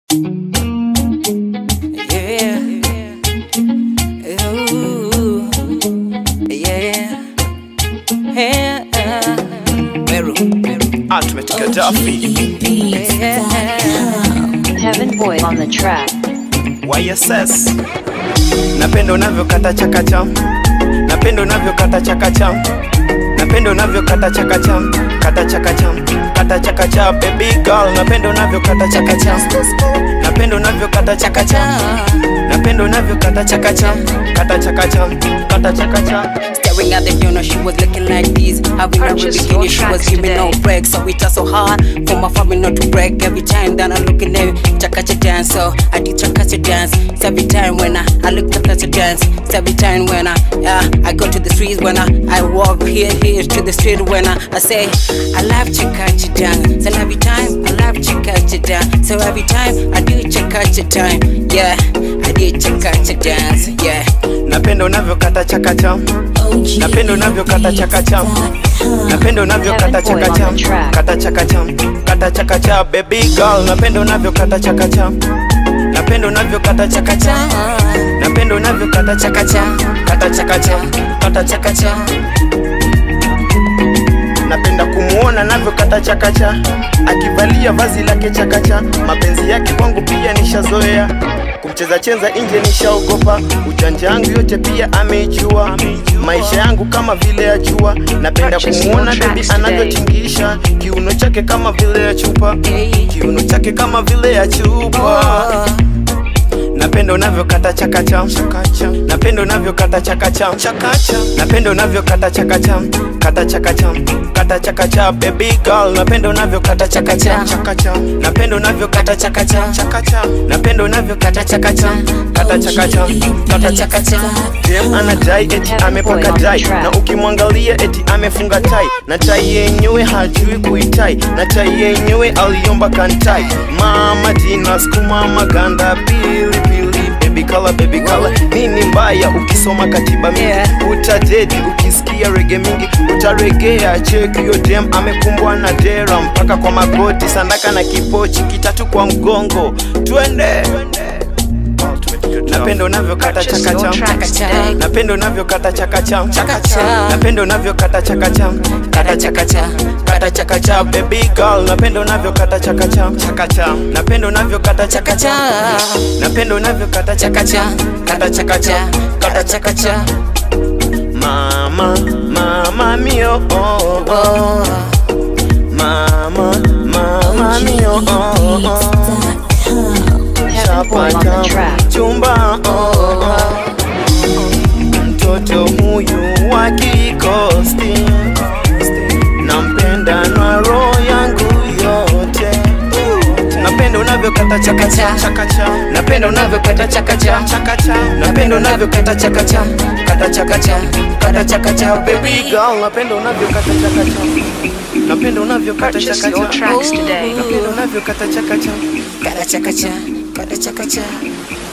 Yeah. Ooh. Yeah. Yeah. Ultimate Gaddafi. Heaven Boy on the track. YSS. Napenda unavyokata chakacham. Napenda unavyokata chakacham. Napenda unavyokata chakacham. Kata chakacham. Kata chakacham. Baby girl, napenda unavyokata chakacham. Napenda unavyokata chakacham. Napenda unavyokata chakacham. Kata chakacham. Kata chakacham. Staring at the piano, she was looking like this. Having a bikini, she was giving no break. So it was so hard for my family not to break. Every time that I look at them, chakacha dance. So I did chakacha dance. It's every time when I look chakacha dance. It's every time when I go to the streets, when I walk here to the street, when I say I love chakacha dance. So every time I love chakacha dance. So every time I do chakacha time, yeah, I did chakacha dance, yeah. Napenda unavyokata chakacham. Napenda unavyokata chakacham. Napenda unavyokata chakacham. Kata chakacham. Kata chakacham. Baby girl, napenda unavyokata chakacham. Napenda unavyokata chakacham. Napenda unavyokata chakacham. Kata chakacham. Kata chakacham. Napenda kumuona navyokata chakacha. Akivalia vazi lake chakacha. Mapenzi yake kwangu pia nishazoea. Kumcheza chenza nje nishaogopa. Ujanja yangu yote pia amejua. Maisha yangu kama vile ajua. Napenda kumuona baby anavyotingisha. Kiuno chake kama vile ya chupa. Kiuno chake kama vile ya chupa. Napenda unavyokata chakacham. Napenda unavyokata chakacham. Napenda unavyokata chakacham. Kata chakacham. Kata chakacham. Baby girl, napenda unavyokata chakacham. Napenda unavyokata chakacham. Napenda unavyokata chakacham. Kata chakacham. Kata chakacham. Dem anadai eti amepaka dai. Na ukimwangalia eti amefunga tai. Na tai yenyewe hajui kuitai. Na tai yenyewe aliomba kantai. Mama jina skuma maganda pili. Baby color, nini mbaya ukisoma katiba mingi, utajedi ukisikia rege mingi, utaregea cheki yo dem amekumbwa na dera mpaka kwa magoti, sandaka na kipochi kitatu kwa mgongo, twende. Napenda unavyokata chakacham. Napenda unavyokata chakacham. Napenda unavyokata chakacham. Kata chakacham. Kata chakacham. Baby girl, napenda unavyokata chakacham. Napenda unavyokata chakacham. Napenda unavyokata chakacham. Kata chakacham. Kata chakacham. Mama mio, oh, oh. Mama mio, oh, oh. Chumba, oh, oh. Mtoto huyu wa kikosti, nampenda na roho yangu yote. Napenda unavyokata chakacha. Napenda unavyokata chakacha. Napenda unavyokata chakacha. Kata chakacha. Kata chakacha. Baby girl, napenda unavyokata chakacha. Napenda unavyokata chakacha. Tracks today. Napenda unavyokata chakacha. Kata chakacha. Kata chakacha.